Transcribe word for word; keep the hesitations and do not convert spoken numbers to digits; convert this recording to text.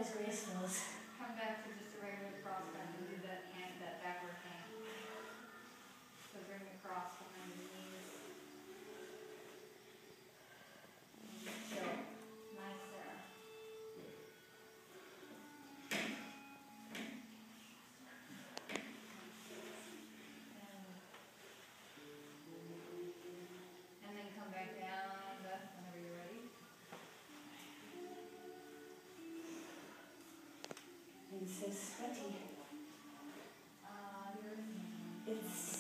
as graceful as. Come back to just a regular cross bend and do that hand, that backward hand. So bring the cross behind the knees. And chill. Nice there. And, and then come back down, Beth, whenever you're ready. I'm so sweaty. Uh, you're It's